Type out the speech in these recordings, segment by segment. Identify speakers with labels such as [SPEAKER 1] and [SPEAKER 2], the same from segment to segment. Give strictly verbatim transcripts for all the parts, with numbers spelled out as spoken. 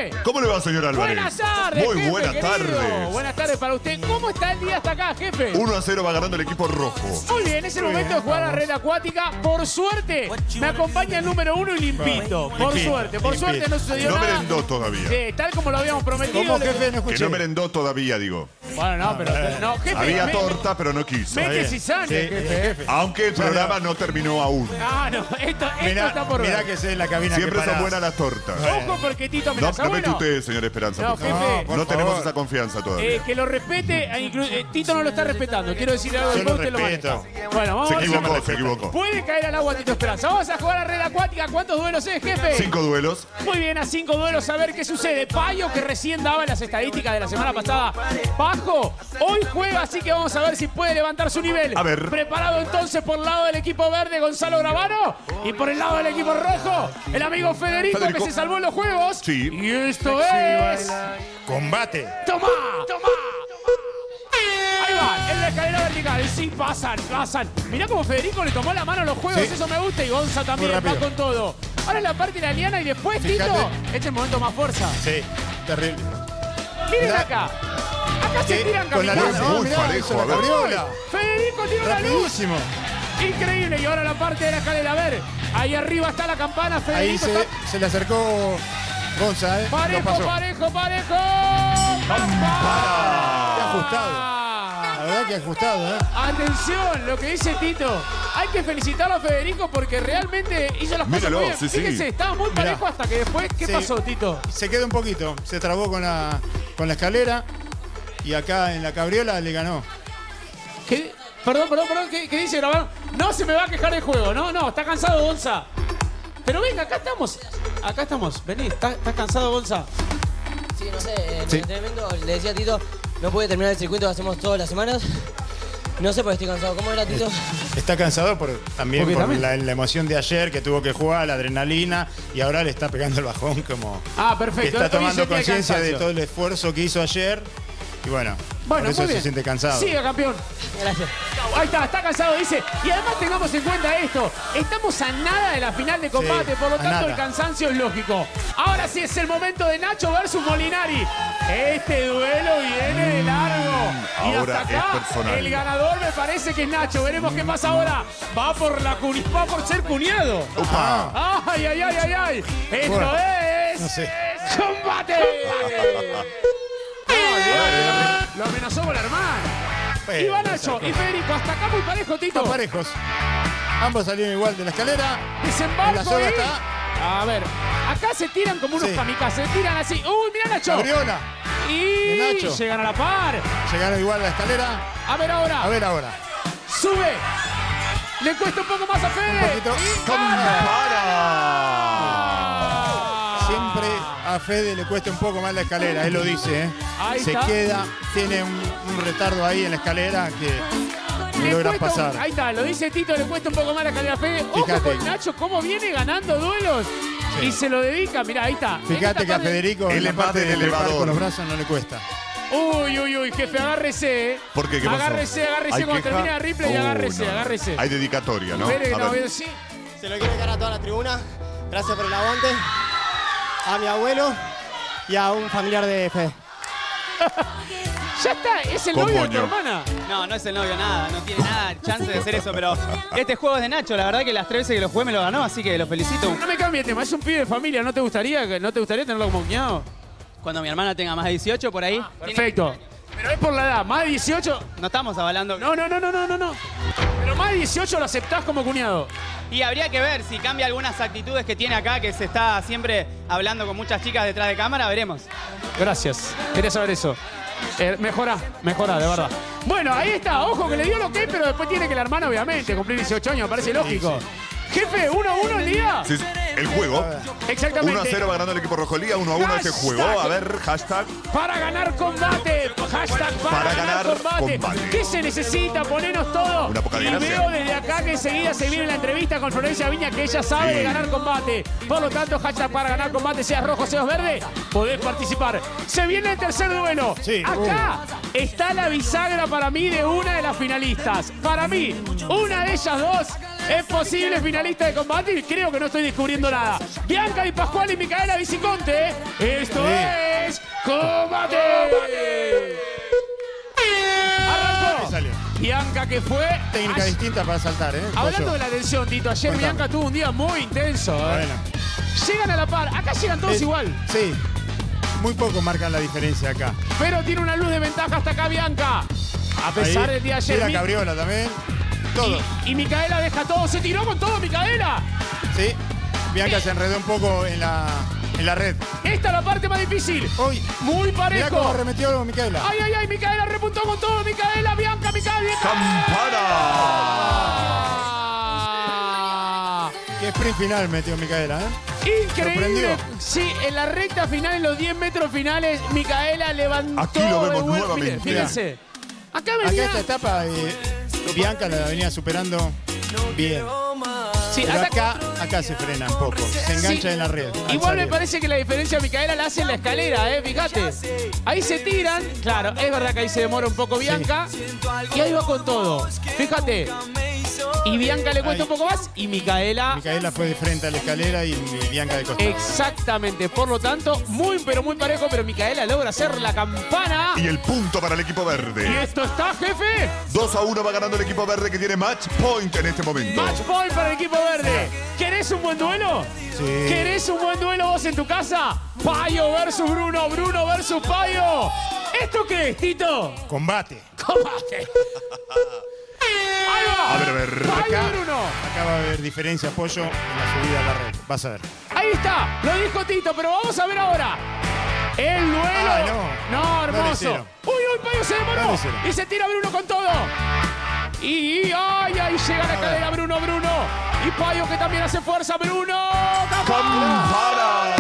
[SPEAKER 1] jefe.
[SPEAKER 2] ¿Cómo le va, señor Álvarez?
[SPEAKER 1] Buenas tardes,
[SPEAKER 2] Muy
[SPEAKER 1] jefe,
[SPEAKER 2] buenas
[SPEAKER 1] querido.
[SPEAKER 2] tardes.
[SPEAKER 1] Buenas tardes para usted. ¿Cómo está el día hasta acá, jefe?
[SPEAKER 2] uno a cero va ganando el equipo rojo.
[SPEAKER 1] Muy bien, es el
[SPEAKER 3] Muy
[SPEAKER 1] momento
[SPEAKER 3] bien,
[SPEAKER 1] de jugar a
[SPEAKER 3] vamos.
[SPEAKER 1] red acuática. Por suerte, me acompaña el número uno y limpito. Por
[SPEAKER 3] Limpito,
[SPEAKER 1] suerte, por
[SPEAKER 3] limpito.
[SPEAKER 1] suerte no sucedió
[SPEAKER 2] No
[SPEAKER 1] nada.
[SPEAKER 2] merendó todavía.
[SPEAKER 1] Sí, tal como lo habíamos prometido.
[SPEAKER 3] ¿Cómo,
[SPEAKER 1] le-
[SPEAKER 3] jefe? No
[SPEAKER 2] Que
[SPEAKER 3] escuché.
[SPEAKER 2] no merendó todavía, digo.
[SPEAKER 1] Bueno, no, pero... No, jefe.
[SPEAKER 2] Había
[SPEAKER 1] me-
[SPEAKER 2] torta, pero no quiso.
[SPEAKER 1] Ve que
[SPEAKER 3] bien.
[SPEAKER 1] cizaña,
[SPEAKER 3] Sí,
[SPEAKER 1] jefe.
[SPEAKER 2] Aunque el programa no terminó aún.
[SPEAKER 1] Ah, no, esto, esto
[SPEAKER 3] Mirá,
[SPEAKER 1] está por ver.
[SPEAKER 3] mirá que sé en la cabina
[SPEAKER 2] Siempre
[SPEAKER 3] que
[SPEAKER 2] son
[SPEAKER 3] parás.
[SPEAKER 2] buenas las tortas.
[SPEAKER 1] Ojo porque Tito me
[SPEAKER 2] No,
[SPEAKER 1] las
[SPEAKER 2] no mete
[SPEAKER 1] bueno.
[SPEAKER 2] usted, señor Esperanza.
[SPEAKER 1] No,
[SPEAKER 2] por favor.
[SPEAKER 1] jefe.
[SPEAKER 3] por
[SPEAKER 2] No tenemos
[SPEAKER 3] favor.
[SPEAKER 2] esa confianza todavía.
[SPEAKER 1] Eh, que lo respete, e inclu- eh, Tito no lo está respetando. Quiero decir algo,
[SPEAKER 3] Yo
[SPEAKER 1] después
[SPEAKER 3] lo
[SPEAKER 1] usted lo
[SPEAKER 3] respeto.
[SPEAKER 1] maneja. Bueno, vamos
[SPEAKER 2] Se
[SPEAKER 1] a ver si-
[SPEAKER 2] equivocó, se equivocó.
[SPEAKER 1] Puede caer al agua Tito Esperanza. Vamos a jugar a red acuática. ¿Cuántos duelos es, jefe?
[SPEAKER 2] Cinco duelos.
[SPEAKER 1] Muy bien, a cinco duelos, a ver qué sucede. Payo, que recién daba las estadísticas de la semana pasada, bajo, hoy juega, así que vamos a ver si puede levantar su nivel.
[SPEAKER 2] A ver.
[SPEAKER 1] Preparado entonces por el lado del equipo verde, Gonzalo Gravano, y por el lado del equipo rojo, el amigo Federico,
[SPEAKER 2] Federico.
[SPEAKER 1] que se salvó en los juegos.
[SPEAKER 2] Sí.
[SPEAKER 1] Y esto es...
[SPEAKER 3] Combate.
[SPEAKER 1] ¡Toma! ¡Toma! Ahí va, en la escalera vertical. Sí, pasan, pasan. Mirá cómo Federico le tomó la mano a los juegos,
[SPEAKER 3] Sí.
[SPEAKER 1] eso me gusta. Y Gonza también
[SPEAKER 3] Muy
[SPEAKER 1] va
[SPEAKER 3] rápido.
[SPEAKER 1] con todo. Ahora en la parte italiana y después,
[SPEAKER 3] Fíjate.
[SPEAKER 1] Tito, este es el momento más fuerza.
[SPEAKER 3] Sí, terrible.
[SPEAKER 1] Miren
[SPEAKER 3] Mirá.
[SPEAKER 1] acá. Acá se
[SPEAKER 3] Que
[SPEAKER 1] tiran
[SPEAKER 3] con la
[SPEAKER 1] kamikazes.
[SPEAKER 3] luz,
[SPEAKER 2] Muy
[SPEAKER 3] oh, mirá,
[SPEAKER 2] parejo,
[SPEAKER 3] hizo la
[SPEAKER 2] a ver.
[SPEAKER 3] cabriola.
[SPEAKER 1] Federico tiene una luz.
[SPEAKER 3] Rapidísimo.
[SPEAKER 1] Increíble. Y ahora la parte de la escalera. A ver, ahí arriba está la campana.
[SPEAKER 3] Ahí
[SPEAKER 1] Federico
[SPEAKER 3] se,
[SPEAKER 1] está...
[SPEAKER 3] se le acercó Gonza, ¿eh? Lo
[SPEAKER 1] Parejo,
[SPEAKER 3] pasó.
[SPEAKER 1] parejo, parejo.
[SPEAKER 3] Qué ajustado. La verdad que ajustado, ¿eh?
[SPEAKER 1] Atención, lo que dice Tito. Hay que felicitarlo a Federico porque realmente hizo las cosas
[SPEAKER 2] Míralo,
[SPEAKER 1] muy bien.
[SPEAKER 2] sí, sí.
[SPEAKER 1] Fíjense, estaba muy
[SPEAKER 3] Mirá.
[SPEAKER 1] parejo hasta que después... ¿Qué
[SPEAKER 3] Sí.
[SPEAKER 1] pasó, Tito?
[SPEAKER 3] Se quedó un poquito. Se trabó con la, con la escalera. Y acá en la cabriola le ganó.
[SPEAKER 1] ¿Qué? Perdón, perdón, perdón. ¿Qué, qué dice Gravano? No se me va a quejar el juego. No, no, está cansado Gonza. Pero venga, acá estamos. Acá estamos. Vení, ¿estás, estás cansado, Gonza?
[SPEAKER 4] Sí, no sé, en
[SPEAKER 3] Sí.
[SPEAKER 4] el entrenamiento le decía a Tito, no pude terminar el circuito que hacemos todas las semanas. No sé por qué estoy cansado. ¿Cómo era, Tito?
[SPEAKER 3] Está cansado por, también
[SPEAKER 1] Porque
[SPEAKER 3] por
[SPEAKER 1] también.
[SPEAKER 3] La, la emoción de ayer que tuvo que jugar, la adrenalina, y ahora le está pegando el bajón como
[SPEAKER 1] Ah,
[SPEAKER 3] que
[SPEAKER 1] perfecto.
[SPEAKER 3] está
[SPEAKER 1] Hoy
[SPEAKER 3] tomando
[SPEAKER 1] es el día de
[SPEAKER 3] conciencia de
[SPEAKER 1] cansancio.
[SPEAKER 3] todo el esfuerzo que hizo ayer. Y bueno,
[SPEAKER 1] Bueno,
[SPEAKER 3] por eso
[SPEAKER 1] muy
[SPEAKER 3] se
[SPEAKER 1] bien.
[SPEAKER 3] siente cansado.
[SPEAKER 1] Siga, campeón.
[SPEAKER 4] Gracias.
[SPEAKER 1] Ahí está, está cansado, dice. Y además tengamos en cuenta esto. Estamos a nada de la final de combate,
[SPEAKER 3] Sí,
[SPEAKER 1] por lo
[SPEAKER 3] a
[SPEAKER 1] tanto
[SPEAKER 3] nada.
[SPEAKER 1] el cansancio es lógico. Ahora sí es el momento de Nacho versus Molinari. Este duelo viene de largo. Y
[SPEAKER 2] ahora
[SPEAKER 1] hasta acá,
[SPEAKER 2] es personal.
[SPEAKER 1] el ganador me parece que es Nacho. Veremos qué pasa ahora. Va por la cuni- va por ser cuñado.
[SPEAKER 2] Upa.
[SPEAKER 1] Ay, ay, ay, ay, ay. Esto
[SPEAKER 3] Bueno,
[SPEAKER 1] es
[SPEAKER 3] no sé.
[SPEAKER 1] combate. Ay, lo amenazó con la hermana.
[SPEAKER 3] Bueno,
[SPEAKER 1] Y va Nacho y Federico, hasta acá muy parejo, Tito.
[SPEAKER 3] Están parejos. Ambos salieron igual de la escalera.
[SPEAKER 1] Desembarco
[SPEAKER 3] En la soga
[SPEAKER 1] ahí.
[SPEAKER 3] está.
[SPEAKER 1] A ver, acá se tiran como unos
[SPEAKER 3] Sí.
[SPEAKER 1] kamikazes, se tiran así. Uy, mira Nacho.
[SPEAKER 3] Cabriola.
[SPEAKER 1] Y
[SPEAKER 3] de Nacho.
[SPEAKER 1] llegan a la par.
[SPEAKER 3] Llegaron igual a la escalera.
[SPEAKER 1] A ver ahora.
[SPEAKER 3] A ver ahora.
[SPEAKER 1] Sube. Le cuesta un poco más a Fede.
[SPEAKER 3] Un poquito.
[SPEAKER 1] Y
[SPEAKER 2] ¡Para!
[SPEAKER 3] Siempre a Fede le cuesta un poco más la escalera, él lo dice, ¿eh?
[SPEAKER 1] Ahí
[SPEAKER 3] Se
[SPEAKER 1] está.
[SPEAKER 3] queda, tiene un, un retardo ahí en la escalera que no
[SPEAKER 1] Le
[SPEAKER 3] logra
[SPEAKER 1] cuesta un-
[SPEAKER 3] pasar.
[SPEAKER 1] ahí está, lo dice Tito, le cuesta un poco más la calidad a Fede. Ojo
[SPEAKER 3] Fíjate.
[SPEAKER 1] con Nacho, cómo viene ganando duelos.
[SPEAKER 3] Sí.
[SPEAKER 1] Y se lo dedica, mirá, ahí está. En esta
[SPEAKER 3] Fíjate que a
[SPEAKER 1] parte-
[SPEAKER 3] Federico
[SPEAKER 2] El
[SPEAKER 3] en la
[SPEAKER 2] empate
[SPEAKER 3] parte
[SPEAKER 2] del
[SPEAKER 3] del trepar
[SPEAKER 2] elevador.
[SPEAKER 3] con los brazos no le cuesta.
[SPEAKER 1] Uy, uy, uy, jefe, agárrese. eh.
[SPEAKER 2] ¿Por qué? ¿Qué pasó?
[SPEAKER 1] Agárrese, agárrese
[SPEAKER 2] ¿Hay
[SPEAKER 1] cuando
[SPEAKER 2] queja?
[SPEAKER 1] termine el replay,
[SPEAKER 2] Uh,
[SPEAKER 1] agárrese,
[SPEAKER 2] no.
[SPEAKER 1] agárrese.
[SPEAKER 2] Hay dedicatoria, ¿no?
[SPEAKER 1] Espere,
[SPEAKER 2] A
[SPEAKER 1] no,
[SPEAKER 2] ver.
[SPEAKER 1] sí.
[SPEAKER 5] Se lo quiero dejar a toda la tribuna. Gracias por el aguante. A mi abuelo y a un familiar de Fede.
[SPEAKER 1] Ya está, es el
[SPEAKER 2] Con
[SPEAKER 1] novio de tu
[SPEAKER 2] moño.
[SPEAKER 1] hermana.
[SPEAKER 6] No, no es el novio, nada, no tiene nada chance de hacer eso, pero este juego es de Nacho, la verdad que las tres veces que lo jugué me lo ganó, así que lo felicito.
[SPEAKER 1] No me cambie de tema, es un pibe de familia, ¿no te gustaría, que- no te gustaría tenerlo como cuñado?
[SPEAKER 6] Cuando mi hermana tenga más de dieciocho, por ahí. tiene-
[SPEAKER 1] Perfecto. Pero es por la edad, más de dieciocho.
[SPEAKER 6] No estamos avalando.
[SPEAKER 1] No, no, no, no, no, no, no. Pero más de dieciocho lo aceptás como cuñado.
[SPEAKER 6] Y habría que ver si cambia algunas actitudes que tiene acá, que se está siempre hablando con muchas chicas detrás de cámara, veremos.
[SPEAKER 1] Gracias. Quería saber eso. Eh, mejorá, mejorá, de verdad. Bueno, ahí está. Ojo que le dio lo que, pero después tiene que la hermana, obviamente, cumplir dieciocho años, me parece lógico. Jefe, uno a uno el día.
[SPEAKER 2] Sí, sí, el juego.
[SPEAKER 1] Exactamente.
[SPEAKER 2] uno a cero va ganando el equipo rojo. Liga uno a uno este juego. A ver, hashtag.
[SPEAKER 1] Para ganar combate. Hashtag para,
[SPEAKER 2] Para
[SPEAKER 1] ganar,
[SPEAKER 2] ganar
[SPEAKER 1] combate.
[SPEAKER 2] combate.
[SPEAKER 1] ¿Qué se necesita? Ponenos todo.
[SPEAKER 2] Una poca de
[SPEAKER 1] y
[SPEAKER 2] gracia.
[SPEAKER 1] veo desde acá que enseguida se viene la entrevista con Florencia Viña, que ella sabe
[SPEAKER 2] Sí.
[SPEAKER 1] de ganar combate. Por lo tanto, hashtag para ganar combate, seas rojo, seas verde, podés participar. Se viene el tercer duelo.
[SPEAKER 3] Sí.
[SPEAKER 1] Acá está la bisagra para mí de una de las finalistas. Para mí, una de ellas dos es posible finalista de combate y creo que no estoy descubriendo nada. Bianca Di Pascual y Micaela Viciconte. Esto
[SPEAKER 3] Sí.
[SPEAKER 1] ¡Combate! Arrancó.
[SPEAKER 3] ¿Qué salió?
[SPEAKER 1] Bianca que fue...
[SPEAKER 3] Técnica
[SPEAKER 1] Ay,
[SPEAKER 3] distinta para saltar, ¿eh?
[SPEAKER 1] hablando
[SPEAKER 3] Pollo.
[SPEAKER 1] de la tensión, Tito, ayer
[SPEAKER 3] Contame.
[SPEAKER 1] Bianca tuvo un día muy intenso. ¿eh?
[SPEAKER 3] Bueno.
[SPEAKER 1] Llegan a la par. Acá llegan todos
[SPEAKER 3] Es-
[SPEAKER 1] igual.
[SPEAKER 3] Sí. Muy poco marcan la diferencia acá.
[SPEAKER 1] Pero tiene una luz de ventaja hasta acá Bianca. A pesar
[SPEAKER 3] Ahí,
[SPEAKER 1] del día de
[SPEAKER 3] sí,
[SPEAKER 1] ayer.
[SPEAKER 3] la
[SPEAKER 1] Mi-
[SPEAKER 3] cabriola también. Todo.
[SPEAKER 1] Y, y Micaela deja todo. Se tiró con todo, Micaela.
[SPEAKER 3] Sí. Bianca se enredó un poco en la, en la red.
[SPEAKER 1] Esta es la parte más difícil.
[SPEAKER 3] Uy,
[SPEAKER 1] Muy
[SPEAKER 3] mirá cómo
[SPEAKER 1] parejo.
[SPEAKER 3] arremetió Micaela.
[SPEAKER 1] Ay, ay, ay, Micaela repuntó con todo. Micaela, Bianca, Micaela.
[SPEAKER 2] ¡Campana!
[SPEAKER 1] Ah.
[SPEAKER 3] Qué sprint final metió Micaela, ¿eh?
[SPEAKER 1] Increíble.
[SPEAKER 3] Sorprendió.
[SPEAKER 1] Sí, en la recta final, en los diez metros finales, Micaela levantó.
[SPEAKER 2] Aquí lo
[SPEAKER 1] de
[SPEAKER 2] vemos
[SPEAKER 1] vuelta.
[SPEAKER 2] nuevamente.
[SPEAKER 1] Miren, Fíjense. Acá
[SPEAKER 3] Acá
[SPEAKER 1] venía.
[SPEAKER 3] esta etapa, eh, Bianca la venía superando bien.
[SPEAKER 1] Sí,
[SPEAKER 3] Pero
[SPEAKER 1] hasta-
[SPEAKER 3] acá, acá se frena un poco. Se engancha
[SPEAKER 1] Sí.
[SPEAKER 3] en la red. al
[SPEAKER 1] Igual me
[SPEAKER 3] salir.
[SPEAKER 1] parece que la diferencia de Micaela la hace en la escalera, ¿eh? Fíjate. Ahí se tiran. Claro, es verdad que ahí se demora un poco Bianca. Y ahí va con todo. Fíjate. Y Bianca le cuesta
[SPEAKER 3] Ahí.
[SPEAKER 1] un poco más. Y Micaela.
[SPEAKER 3] Micaela fue de frente a la escalera y Bianca de costado.
[SPEAKER 1] Exactamente. Por lo tanto, muy pero muy parejo. Pero Micaela logra hacer la campana.
[SPEAKER 2] Y el punto para el equipo
[SPEAKER 1] Y
[SPEAKER 2] verde.
[SPEAKER 1] esto está, jefe.
[SPEAKER 2] dos a uno va ganando el equipo verde que tiene match point en este momento.
[SPEAKER 1] Match point para el equipo verde. ¿Querés un buen duelo?
[SPEAKER 3] Sí.
[SPEAKER 1] ¿Querés un buen duelo vos en tu casa? Payo versus Bruno, Bruno versus Payo. ¿Esto qué es, Tito?
[SPEAKER 3] Combate.
[SPEAKER 1] ¡Combate! ¡Ahí va!
[SPEAKER 2] A ver, a ver.
[SPEAKER 1] Payo
[SPEAKER 3] Acá,
[SPEAKER 1] y Bruno.
[SPEAKER 3] acá va a haber diferencia apoyo en la subida a la red. Vas a ver.
[SPEAKER 1] Ahí está, lo dijo Tito, pero vamos a ver ahora. El duelo.
[SPEAKER 3] Ay, no.
[SPEAKER 1] No,
[SPEAKER 3] No le
[SPEAKER 1] hermoso.
[SPEAKER 3] hicieron.
[SPEAKER 1] uy, uy, Payo se
[SPEAKER 3] No
[SPEAKER 1] demoró.
[SPEAKER 3] le hicieron.
[SPEAKER 1] Y se tira Bruno con todo. Y, y ay, ahí llega la cadera Bruno, Bruno. Y Payo que también hace fuerza, Bruno.
[SPEAKER 2] ¡Campana!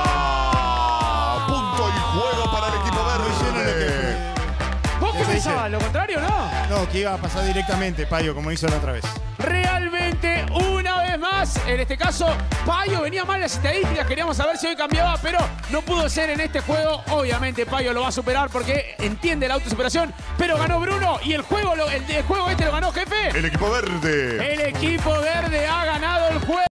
[SPEAKER 2] Punto y juego para el equipo
[SPEAKER 3] No hicieron lo
[SPEAKER 2] verde.
[SPEAKER 3] que
[SPEAKER 1] ¿Vos qué
[SPEAKER 3] Eso dice.
[SPEAKER 1] pensabas? ¿Lo contrario, no?
[SPEAKER 3] No, que iba a pasar directamente, Payo, como hizo la otra vez.
[SPEAKER 1] Realmente, una vez más, en este caso, Payo venía mal las estadísticas, queríamos saber si hoy cambiaba, pero no pudo ser en este juego. Obviamente Payo lo va a superar porque entiende la autosuperación, pero ganó Bruno y el juego, lo- el, el juego este lo ganó, jefe.
[SPEAKER 2] El equipo verde.
[SPEAKER 1] El equipo verde ha ganado el juego.